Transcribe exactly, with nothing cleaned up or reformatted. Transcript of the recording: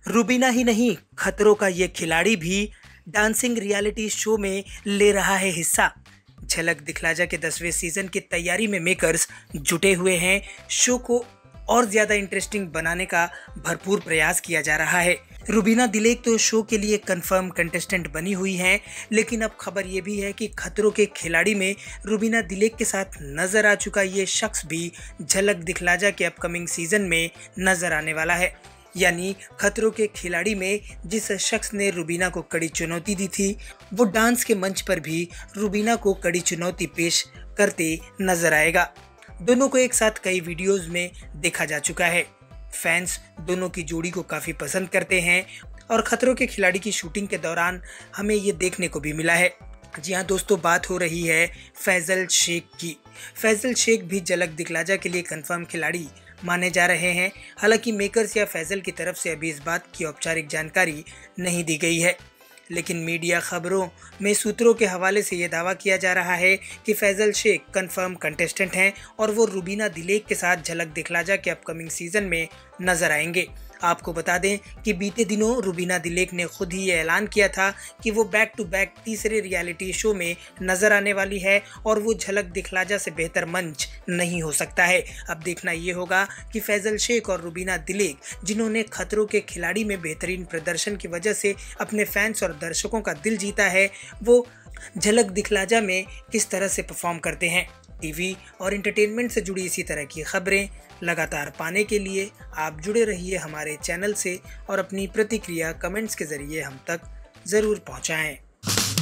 रुबीना ही नहीं, खतरों का ये खिलाड़ी भी डांसिंग रियलिटी शो में ले रहा है हिस्सा। झलक दिखला जा के दसवें सीजन की तैयारी में मेकर्स जुटे हुए हैं। शो को और ज्यादा इंटरेस्टिंग बनाने का भरपूर प्रयास किया जा रहा है। रुबीना दिलेक तो शो के लिए कंफर्म कंटेस्टेंट बनी हुई हैं, लेकिन अब खबर ये भी है कि खतरों के खिलाड़ी में रुबीना दिलेक के साथ नजर आ चुका ये शख्स भी झलक दिखला जा के अपकमिंग सीजन में नजर आने वाला है। यानी खतरों के खिलाड़ी में जिस शख्स ने रुबीना को कड़ी चुनौती दी थी, वो डांस के मंच पर भी रुबीना को कड़ी चुनौती पेश करते नजर आएगा। दोनों को एक साथ कई वीडियोस में देखा जा चुका है। फैंस दोनों की जोड़ी को काफी पसंद करते हैं और खतरों के खिलाड़ी की शूटिंग के दौरान हमें ये देखने को भी मिला है। जी हाँ दोस्तों, बात हो रही है फैजल शेख की। फैजल शेख भी झलक दिखला जा के लिए कंफर्म खिलाड़ी माने जा रहे हैं। हालांकि मेकर्स या फैजल की तरफ से अभी इस बात की औपचारिक जानकारी नहीं दी गई है, लेकिन मीडिया खबरों में सूत्रों के हवाले से यह दावा किया जा रहा है कि फैजल शेख कंफर्म कंटेस्टेंट हैं और वो रुबीना दिलेक के साथ झलक दिखला जा के अपकमिंग सीजन में नजर आएंगे। आपको बता दें कि बीते दिनों रुबीना दिलेक ने खुद ही ये ऐलान किया था कि वो बैक टू बैक तीसरे रियलिटी शो में नजर आने वाली है और वो झलक दिखला जा से बेहतर मंच नहीं हो सकता है। अब देखना ये होगा कि फैजल शेख और रुबीना दिलेक, जिन्होंने खतरों के खिलाड़ी में बेहतरीन प्रदर्शन की वजह से अपने फैंस और दर्शकों का दिल जीता है, वो झलक दिखला जा में किस तरह से परफॉर्म करते हैं। टीवी और एंटरटेनमेंट से जुड़ी इसी तरह की खबरें लगातार पाने के लिए आप जुड़े रहिए हमारे चैनल से और अपनी प्रतिक्रिया कमेंट्स के जरिए हम तक ज़रूर पहुंचाएं।